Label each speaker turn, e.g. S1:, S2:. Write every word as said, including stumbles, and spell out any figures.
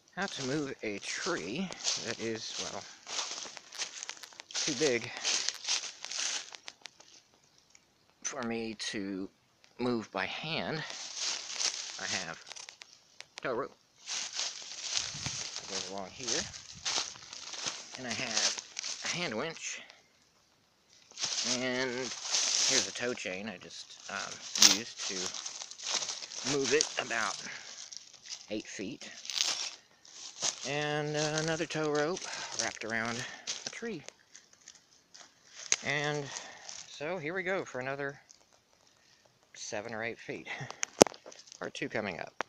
S1: how to move a tree that is, well, too big for me to move by hand. I have tow rope that goes along here, and I have a hand winch, and here's a tow chain I just um, used to move it about eight feet, and uh, another tow rope wrapped around a tree. And so here we go for another seven or eight feet. Part two coming up.